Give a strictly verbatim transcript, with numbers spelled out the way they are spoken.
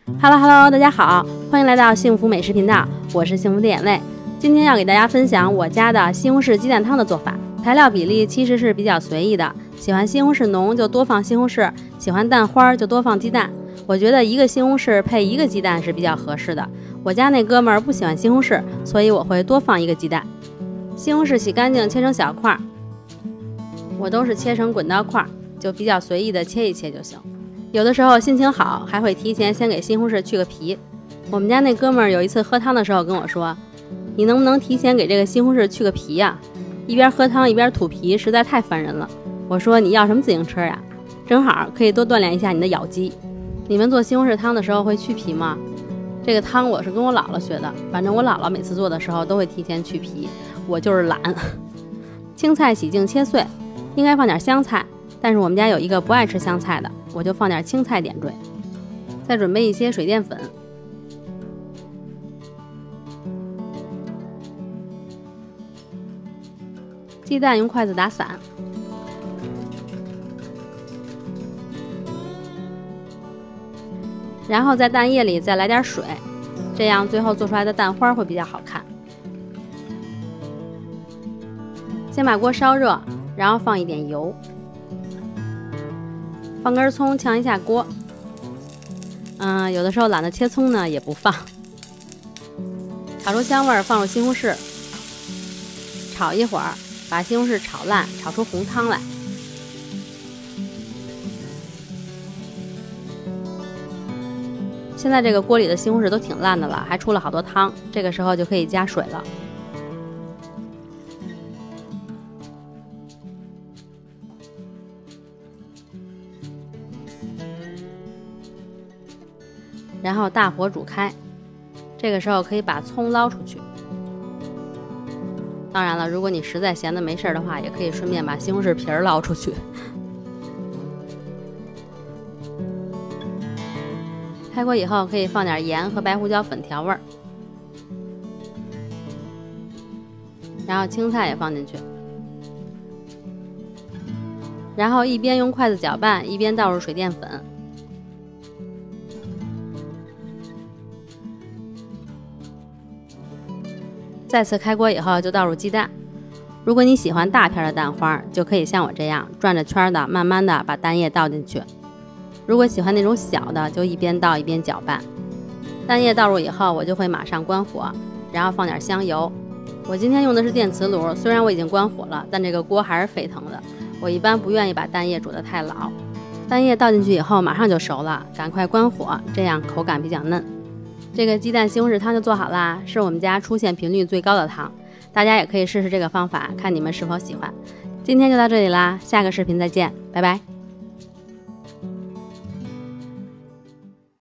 Hello Hello， 大家好，欢迎来到幸福美食频道，我是幸福的眼泪。今天要给大家分享我家的西红柿鸡蛋汤的做法。材料比例其实是比较随意的，喜欢西红柿浓就多放西红柿，喜欢蛋花就多放鸡蛋。我觉得一个西红柿配一个鸡蛋是比较合适的。我家那哥们儿不喜欢西红柿，所以我会多放一个鸡蛋。西红柿洗干净切成小块，我都是切成滚刀块，就比较随意的切一切就行。有的时候心情好，还会提前先给西红柿去个皮。我们家那哥们儿有一次喝汤的时候跟我说，你能不能提前给这个西红柿去个皮呀、啊？一边喝汤一边吐皮，实在太烦人了。我说你要什么自行车呀？正好可以多锻炼一下你的咬肌。你们做西红柿汤的时候会去皮吗？这个汤我是跟我姥姥学的，反正我姥姥每次做的时候都会提前去皮，我就是懒。青菜洗净切碎，应该放点香菜，但是我们家有一个不爱吃香菜的，我就放点青菜点缀。再准备一些水淀粉，鸡蛋用筷子打散，然后在蛋液里再来点水，这样最后做出来的蛋花会比较好看。先把锅烧热，然后放一点油，放根葱炝一下锅。嗯，有的时候懒得切葱呢，也不放。炒出香味儿，放入西红柿，炒一会儿，把西红柿炒烂，炒出红汤来。现在这个锅里的西红柿都挺烂的了，还出了好多汤，这个时候就可以加水了。然后大火煮开，这个时候可以把葱捞出去。当然了，如果你实在闲得没事的话，也可以顺便把西红柿皮儿捞出去。开锅以后可以放点盐和白胡椒粉调味儿，然后青菜也放进去，然后一边用筷子搅拌，一边倒入水淀粉。再次开锅以后就倒入鸡蛋，如果你喜欢大片的蛋花，就可以像我这样转着圈的慢慢的把蛋液倒进去。如果喜欢那种小的，就一边倒一边搅拌。蛋液倒入以后，我就会马上关火，然后放点香油。我今天用的是电磁炉，虽然我已经关火了，但这个锅还是沸腾的。我一般不愿意把蛋液煮得太老。蛋液倒进去以后马上就熟了，赶快关火，这样口感比较嫩。这个鸡蛋西红柿汤就做好啦，是我们家出现频率最高的汤，大家也可以试试这个方法，看你们是否喜欢。今天就到这里啦，下个视频再见，拜拜。